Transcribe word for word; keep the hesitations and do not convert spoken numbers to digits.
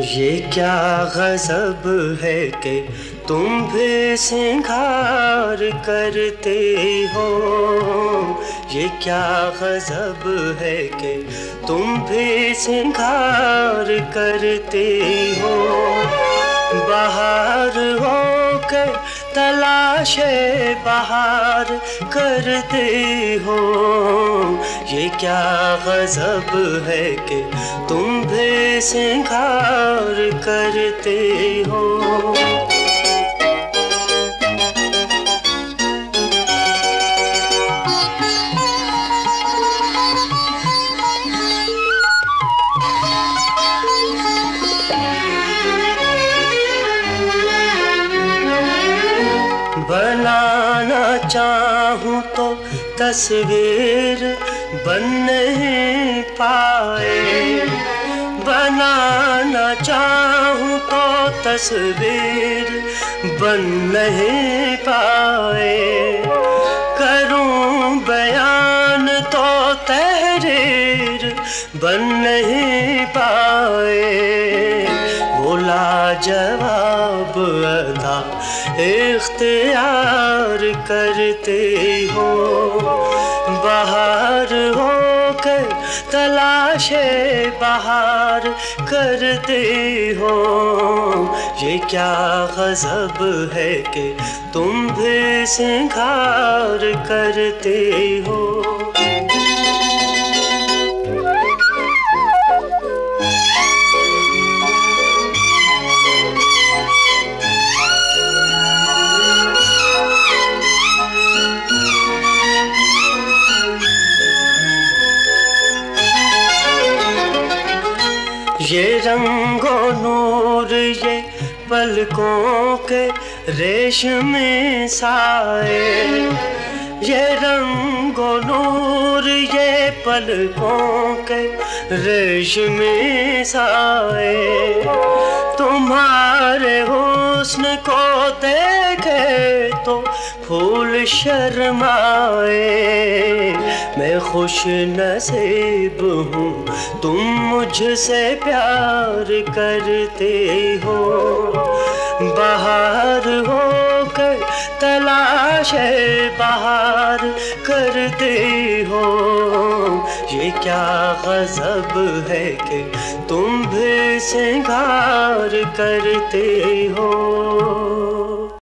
ये क्या गज़ब है कि तुम भी सिंगार करते हो। ये क्या गज़ब है कि तुम भी सिंगार करते हो। बाहर होकर तलाशे बाहर करते हो। ये क्या गज़ब है कि तुम भी सिंगार करते हो। बनाना चाहूँ तो तस्वीर बन नहीं पाए। बनाना चाहूँ तो तस्वीर बन नहीं पाए। करूँ बयान तो तहरीर बन नहीं पाए। बोला जवाब अदा इख्तियार करते हो। बाहर होकर तलाशे बाहर करते हो। ये क्या गज़ब है कि तुम भी सिंगार करते हो। ये रंगो नूर ये पलकों के रेशमी साए। ये रंगो नूर ये पलकों के रेशमी साए। तुम्हारे हुस्न को देखे तो फूल शर्माए। मैं खुश नसीब हूँ तुम मुझसे प्यार करते हो। बाहर होकर तलाशे बाहर करते हो। ये क्या गज़ब है कि तुम भी सिंगार करते हो।